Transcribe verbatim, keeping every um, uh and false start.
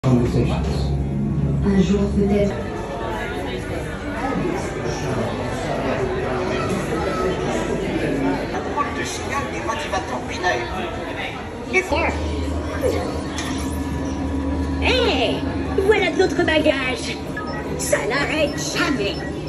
Un jour peut-être. Un drôle de signal des motivateurs binaires. Et quoi? Hé, voilà de notre bagage. Ça n'arrête jamais.